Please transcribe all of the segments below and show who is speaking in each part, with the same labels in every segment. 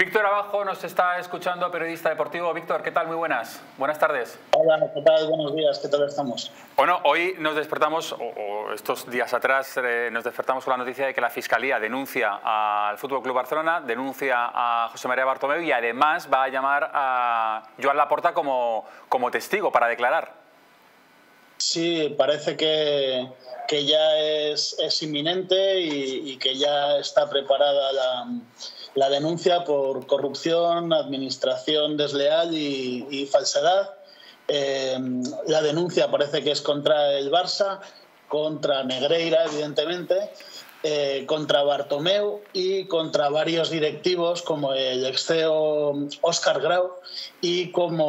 Speaker 1: Víctor Abajo nos está escuchando, periodista deportivo. Víctor, ¿qué tal? Muy buenas. Buenas tardes.
Speaker 2: Hola, ¿qué tal? Buenos días, ¿qué tal estamos?
Speaker 1: Bueno, hoy nos despertamos, o estos días atrás, nos despertamos con la noticia de que la Fiscalía denuncia al Fútbol Club Barcelona, denuncia a José María Bartomeu y además va a llamar a Joan Laporta como testigo para declarar.
Speaker 2: Sí, parece que ya es inminente y que ya está preparada la denuncia por corrupción, administración desleal y falsedad. La denuncia parece que es contra el Barça, contra Negreira, evidentemente, contra Bartomeu y contra varios directivos como el ex-CEO Óscar Grau y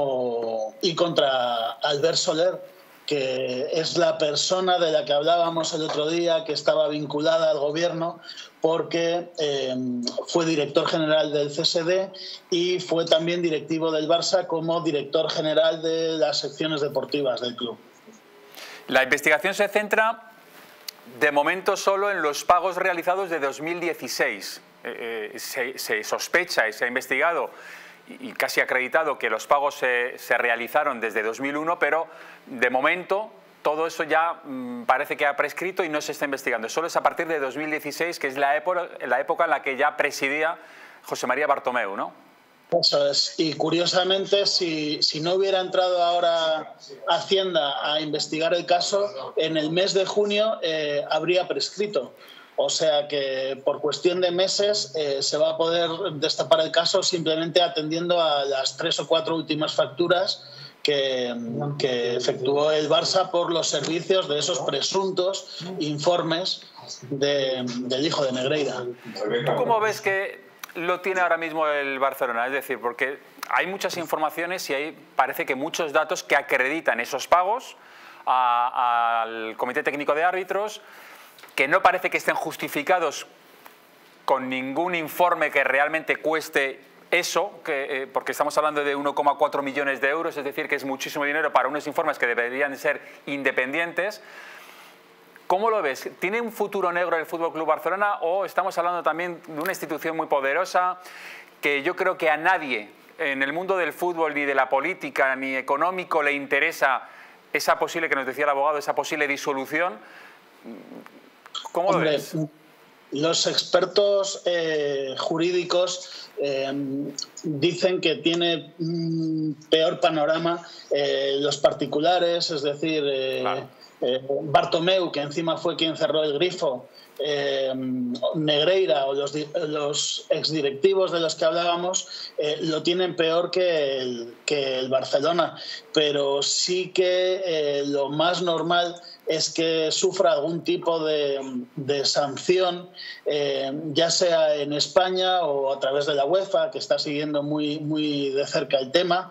Speaker 2: contra Albert Soler, que es la persona de la que hablábamos el otro día, que estaba vinculada al gobierno porque fue director general del CSD y fue también directivo del Barça como director general de las secciones deportivas del club.
Speaker 1: La investigación se centra de momento solo en los pagos realizados de 2016. Se sospecha y se ha investigado y casi acreditado que los pagos se realizaron desde 2001, pero de momento todo eso ya parece que ha prescrito y no se está investigando. Solo es a partir de 2016, que es la época en la que ya presidía José María Bartomeu, ¿no?
Speaker 2: Eso es. Y curiosamente, si no hubiera entrado ahora Hacienda a investigar el caso, en el mes de junio habría prescrito. O sea que por cuestión de meses se va a poder destapar el caso simplemente atendiendo a las 3 o 4 últimas facturas que efectuó el Barça por los servicios de esos presuntos informes del hijo de Negreira.
Speaker 1: ¿Tú cómo ves que lo tiene ahora mismo el Barcelona? Es decir, porque hay muchas informaciones y parece que muchos datos que acreditan esos pagos al Comité Técnico de Árbitros, que no parece que estén justificados con ningún informe que realmente cueste eso, porque estamos hablando de 1,4 millones de euros, es decir, que es muchísimo dinero para unos informes que deberían ser independientes. ¿Cómo lo ves? ¿Tiene un futuro negro el Fútbol Club Barcelona o estamos hablando también de una institución muy poderosa que yo creo que a nadie en el mundo del fútbol, ni de la política, ni económico, le interesa esa posible, que nos decía el abogado, esa posible disolución? ¿Cómo lo ves?
Speaker 2: Los expertos jurídicos dicen que tiene peor panorama los particulares, es decir, claro. Bartomeu, que encima fue quien cerró el grifo, Negreira o los exdirectivos de los que hablábamos lo tienen peor que el Barcelona, pero sí que lo más normal es que sufra algún tipo de sanción, ya sea en España o a través de la UEFA, que está siguiendo muy de cerca el tema.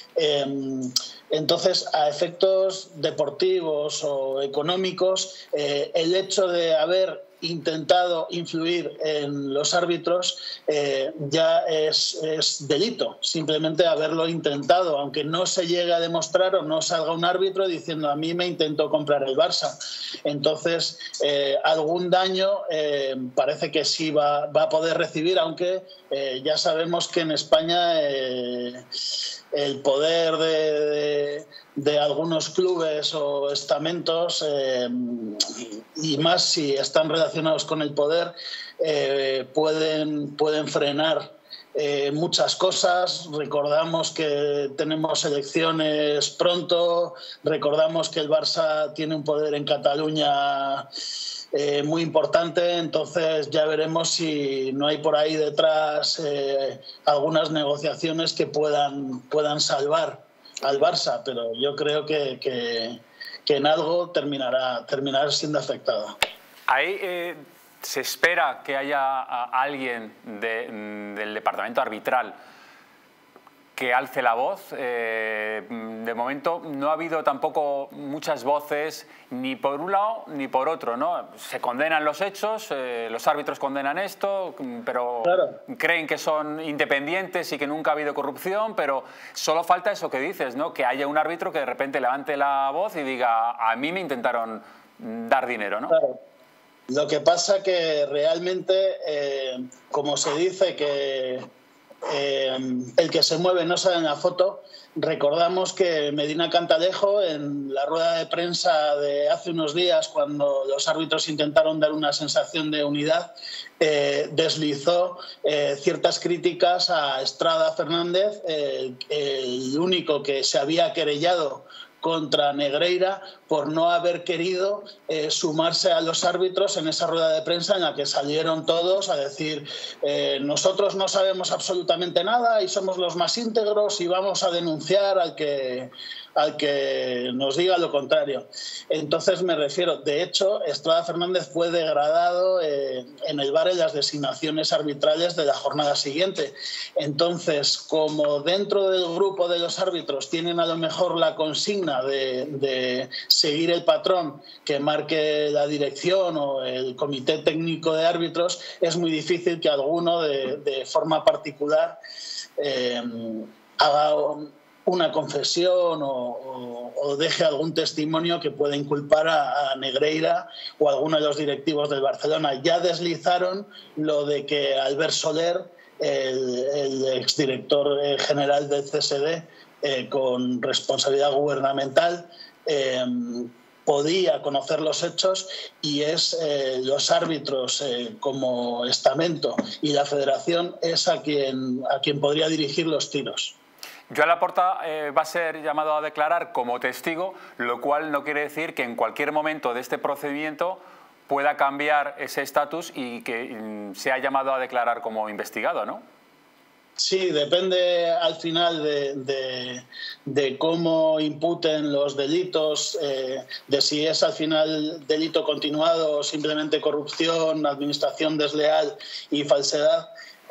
Speaker 2: Entonces, a efectos deportivos o económicos, el hecho de haber intentado influir en los árbitros ya es delito, simplemente haberlo intentado, aunque no se llegue a demostrar o no salga un árbitro diciendo a mí me intentó comprar el Barça. Entonces, algún daño parece que sí va a poder recibir, aunque ya sabemos que en España el poder de algunos clubes o estamentos, y más si están relacionados con el poder, pueden frenar muchas cosas. Recordamos que tenemos elecciones pronto, recordamos que el Barça tiene un poder en Cataluña muy importante, entonces ya veremos si no hay por ahí detrás algunas negociaciones que puedan salvar al Barça, pero yo creo que en algo terminará siendo afectado.
Speaker 1: Ahí se espera que haya alguien del departamento arbitral que alce la voz. De momento no ha habido tampoco muchas voces ni por un lado ni por otro, ¿no? Se condenan los hechos, los árbitros condenan esto, pero claro, creen que son independientes y que nunca ha habido corrupción, pero solo falta eso que dices, ¿no? Que haya un árbitro que de repente levante la voz y diga a mí me intentaron dar dinero, ¿no?
Speaker 2: Claro. Lo que pasa que realmente, como se dice que el que se mueve no sale en la foto. Recordamos que Medina Cantalejo, en la rueda de prensa de hace unos días, cuando los árbitros intentaron dar una sensación de unidad, deslizó ciertas críticas a Estrada Fernández, el único que se había querellado contra Negreira por no haber querido sumarse a los árbitros en esa rueda de prensa en la que salieron todos a decir nosotros no sabemos absolutamente nada y somos los más íntegros y vamos a denunciar al que nos diga lo contrario. Entonces me refiero, de hecho, Estrada Fernández fue degradado en el VAR en las designaciones arbitrales de la jornada siguiente. Entonces, como dentro del grupo de los árbitros tienen a lo mejor la consigna de seguir el patrón que marque la dirección o el comité técnico de árbitros, es muy difícil que alguno de forma particular haga una confesión o deje algún testimonio que pueda inculpar a Negreira o a alguno de los directivos del Barcelona. Ya deslizaron lo de que Albert Soler, el exdirector general del CSD, con responsabilidad gubernamental, podía conocer los hechos y es los árbitros como estamento y la federación es a quien podría dirigir los tiros.
Speaker 1: Joan Laporta va a ser llamado a declarar como testigo, lo cual no quiere decir que en cualquier momento de este procedimiento pueda cambiar ese estatus y que sea llamado a declarar como investigado, ¿no?
Speaker 2: Sí, depende al final de cómo imputen los delitos, de si es al final delito continuado o simplemente corrupción, administración desleal y falsedad.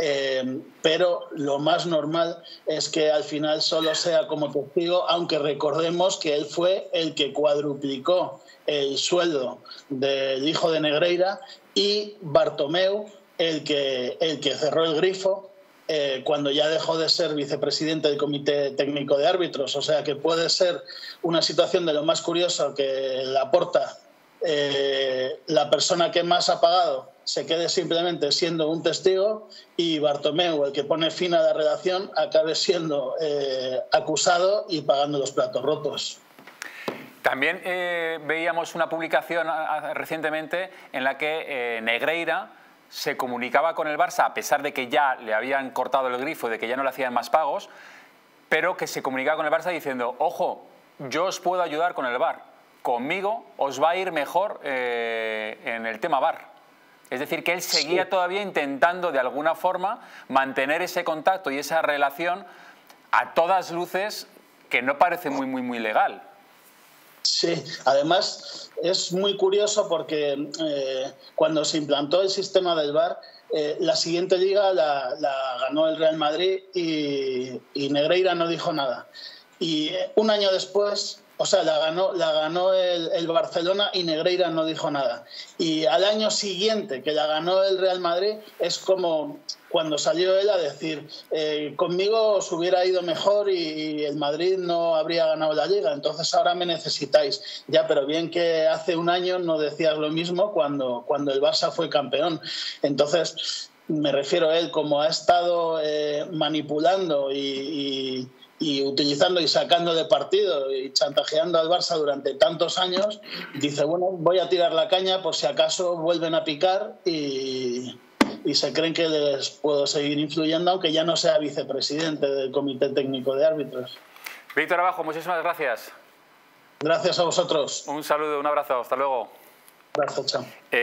Speaker 2: Pero lo más normal es que al final solo sea como testigo, aunque recordemos que él fue el que cuadruplicó el sueldo del hijo de Negreira y Bartomeu el que cerró el grifo cuando ya dejó de ser vicepresidente del Comité Técnico de Árbitros. O sea que puede ser una situación de lo más curioso que Laporta, la persona que más ha pagado, se quede simplemente siendo un testigo y Bartomeu, el que pone fin a la relación, acabe siendo acusado y pagando los platos rotos.
Speaker 1: También veíamos una publicación recientemente en la que Negreira se comunicaba con el Barça, a pesar de que ya le habían cortado el grifo, de que ya no le hacían más pagos, pero que se comunicaba con el Barça diciendo, ojo, yo os puedo ayudar con el VAR, conmigo os va a ir mejor en el tema VAR. Es decir, que él seguía todavía intentando de alguna forma mantener ese contacto y esa relación a todas luces que no parece muy legal.
Speaker 2: Sí, además es muy curioso porque cuando se implantó el sistema del VAR, la siguiente liga la ganó el Real Madrid y Negreira no dijo nada. Y un año después, o sea, la ganó el Barcelona y Negreira no dijo nada. Y al año siguiente que la ganó el Real Madrid es como cuando salió él a decir conmigo os hubiera ido mejor y el Madrid no habría ganado la Liga, entonces ahora me necesitáis. Ya, pero bien que hace un año no decías lo mismo cuando el Barça fue campeón. Entonces, me refiero a él como ha estado manipulando y utilizando y sacando de partido y chantajeando al Barça durante tantos años, dice, bueno, voy a tirar la caña por si acaso vuelven a picar y se creen que les puedo seguir influyendo, aunque ya no sea vicepresidente del Comité Técnico de Árbitros.
Speaker 1: Víctor Abajo, muchísimas gracias.
Speaker 2: Gracias a vosotros.
Speaker 1: Un saludo, un abrazo, hasta luego.
Speaker 2: Gracias, chao.